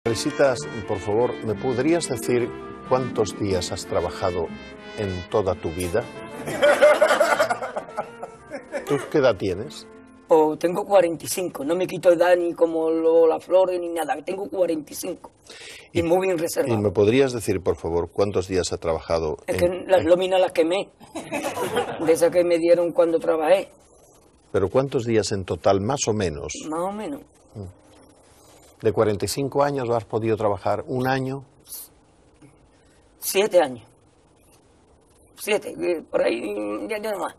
Felicitas, por favor, ¿me podrías decir cuántos días has trabajado en toda tu vida? ¿Tú qué edad tienes? Pues tengo 45, no me quito edad ni como las flores ni nada, tengo 45 y muy bien reservado. ¿Y me podrías decir, por favor, cuántos días has trabajado Es que las lóminas las quemé, de esas que me dieron cuando trabajé. ¿Pero cuántos días en total, más o menos? Más o menos. ¿De 45 años has podido trabajar un año? 7 años. 7, por ahí ya no más.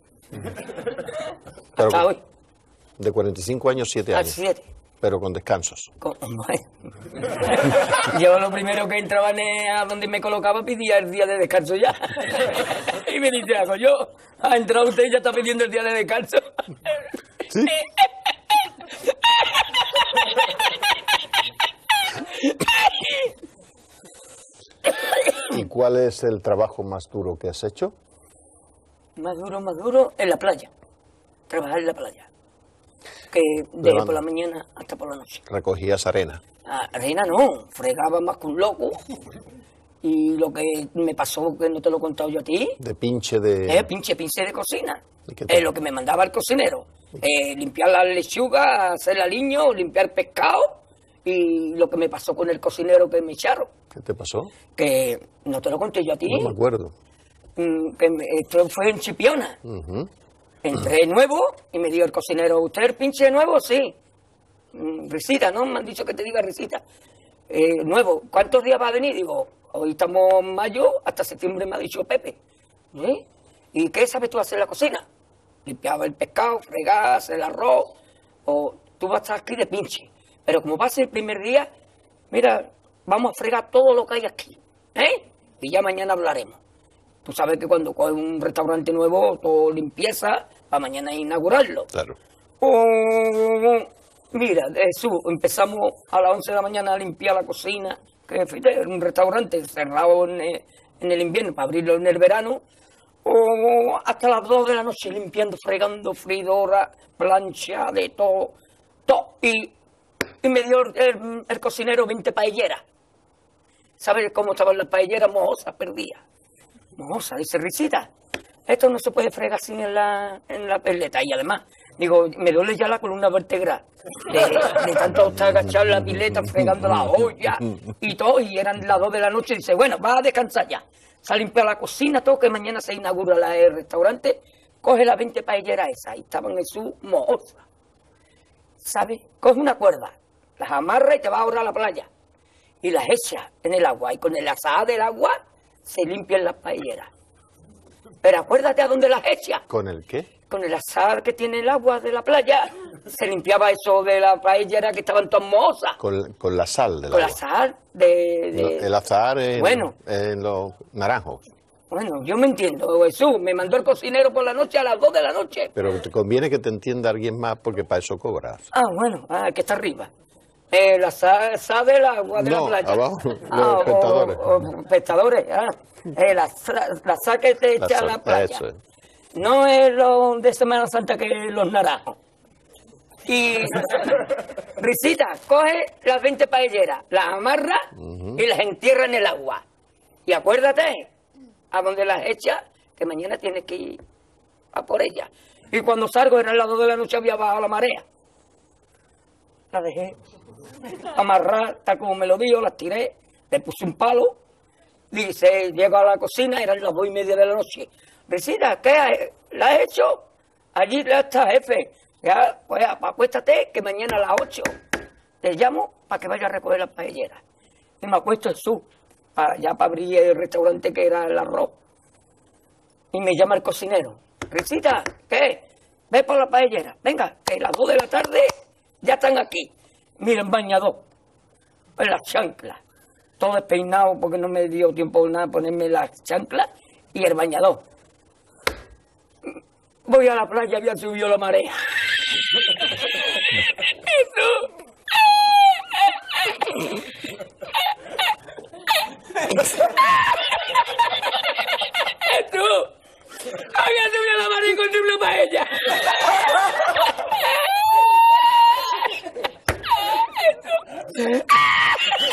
Pero, hasta hoy. De 45 años, 7 años. 7. Pero con descansos. Yo lo primero que entraba a donde me colocaba pedía el día de descanso ya. Y me dice, hago yo, ha entrado usted y ya está pidiendo el día de descanso. ¿Sí? ¿Y cuál es el trabajo más duro que has hecho? Más duro, en la playa. Trabajar en la playa. Que desde por la mañana hasta por la noche. Recogías arena. Arena no, fregaba más que un loco. Y lo que me pasó, que no te lo he contado yo a ti. De pinche de... pinche de cocina. Es lo que me mandaba el cocinero. Limpiar la lechuga, hacer aliño, limpiar pescado. Y lo que me pasó con el cocinero que me echaron. ¿Qué te pasó? Que no te lo conté yo a ti. No me acuerdo. Esto fue en Chipiona. Entré nuevo y me dijo el cocinero, ¿usted es pinche nuevo? Sí. Risita, ¿no? Me han dicho que te diga risita. Nuevo, ¿cuántos días va a venir? Digo, hoy estamos en mayo, hasta septiembre me ha dicho Pepe. ¿Y qué sabes tú hacer en la cocina? Limpiaba el pescado, fregar, hacer el arroz. O tú vas a estar aquí de pinche. Pero como va a ser el primer día, mira, vamos a fregar todo lo que hay aquí. Y ya mañana hablaremos. Tú sabes que cuando coges un restaurante nuevo, todo limpieza, para mañana inaugurarlo. Claro. Mira, empezamos a las 11 de la mañana a limpiar la cocina, que era un restaurante cerrado en el invierno para abrirlo en el verano, hasta las 2 de la noche limpiando, fregando, freidora, plancha, de todo. Y me dio el cocinero 20 paelleras. ¿Sabes cómo estaban las paelleras? Mohosas, perdidas. Mohosa, dice Risita, esto no se puede fregar sin en la peleta. Y además, digo, me duele ya la columna vertebral de tanto estar agachado en la pileta, fregando la olla y todo, y eran las 2 de la noche, y dice, bueno, va a descansar ya. Se ha limpiado la cocina, todo, que mañana se inaugura el restaurante, coge las 20 paelleras esas, y estaban en su mohosa. ¿Sabes? Coge una cuerda, las amarra y te va a ahorrar a la playa. Y las echa en el agua, y con el azahar del agua se limpian las paelleras. Pero acuérdate a dónde las echas. ¿Con el qué? Con el azahar que tiene el agua de la playa. Se limpiaba eso de la paellera que estaban todas mohosas. Con la sal del agua. Con el azahar El azahar en los naranjos. Bueno, yo me entiendo, Jesús. Me mandó el cocinero por la noche a las 2 de la noche. Pero te conviene que te entienda alguien más porque para eso cobras. Bueno, que está arriba. La sal del agua de la playa. Abajo, los pescadores. Pescadores, la sal que te echa a la playa. Eso es. No es lo de Semana Santa que los naranjos. Y Risita, coge las 20 paelleras, las amarra y las entierra en el agua. Y acuérdate, a donde las echas, que mañana tienes que ir a por ellas. Y cuando salgo, eran las 2 de la noche, había bajado la marea. La dejé amarrar, tal como me lo dijo, las tiré, le puse un palo, dice, llego a la cocina, eran las 2:30 de la noche. Risita, ¿qué la has hecho? Allí ya está, jefe. Ya, pues acuéstate, que mañana a las 8 te llamo para que vaya a recoger las paelleras. Y me acuesto en ya para abrir el restaurante que era el arroz. Y me llama el cocinero. Risita, ¿qué? Ve por la paellera. Venga, que las 2 de la tarde ya están aquí. Miren, bañador, en las chanclas, todo despeinado porque no me dio tiempo nada ponerme las chanclas y el bañador. Voy a la playa, había subido la marea. Tú, había subido la marea y encontré una paella.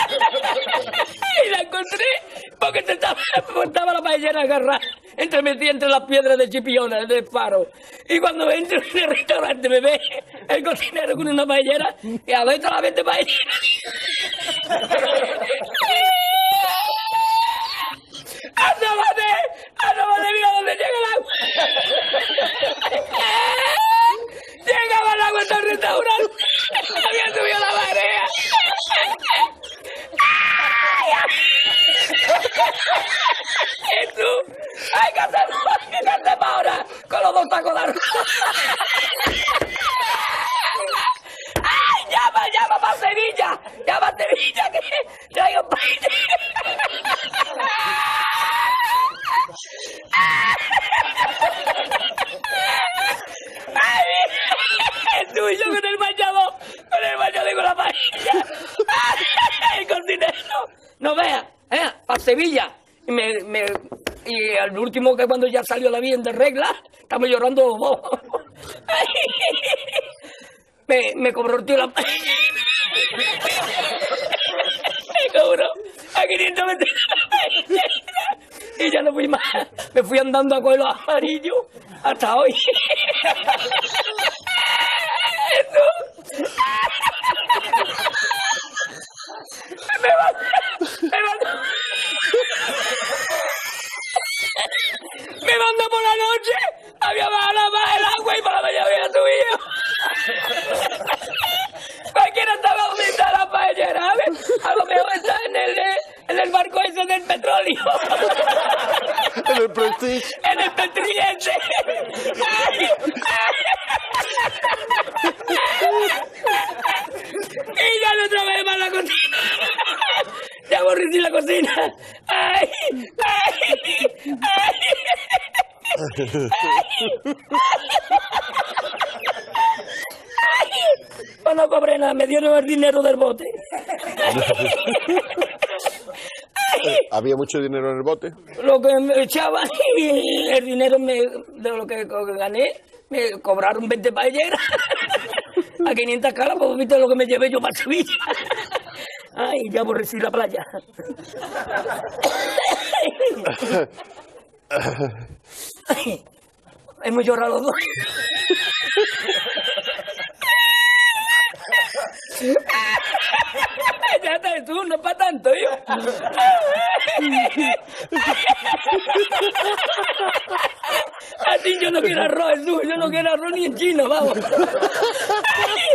Y la encontré porque estaba la paellera agarrada, metida entre las piedras de Chipiona, del faro. Y cuando entro en el restaurante me ve el cocinero con una paellera y a ver la 20 paelleras. ¡Asómate, mira dónde llega el agua! Llegaba el agua hasta el restaurante. Había subido la marea. Jesús, hay que hacer ahora con los 2 tacos de arroz. ¡Ay, llama para Sevilla! ¡Llama a Sevilla que traigo paella! ¡Ay, Jesús, yo con el bañador y con la paella! ¡Ay, el cocinero! No vea, para Sevilla. Y al último, que cuando ya salió la bien de regla, estamos llorando los dos. Me cobró el tío la paella. Me cobró a 500 metros la paella. Y ya no fui más. Me fui andando a coger los amarillos hasta hoy. Me mandó por la noche, había bajado el agua y por la mañana había subido. Cualquiera estaba donde está la paellera, ¿sabes? A lo mejor está en el barco ese del petróleo. En el Prestige. En el Prestige ese. Y ya no otra vez más la cocina. Ya aborrecí la cocina. ¡Ay! ¡Ay! Pues no cobré nada, me dieron el dinero del bote. ¿Había mucho dinero en el bote? Lo que me echaban y el dinero de lo que gané, me cobraron 20 paelleras. A 500 caras, pues viste lo que me llevé yo para Sevilla. Ay, ya aborrecí la playa. Ay, hemos llorado los dos. Ya está, tú, no es para tanto, yo. Así yo no quiero arroz, Jesús, yo no quiero arroz ni en chino, vamos.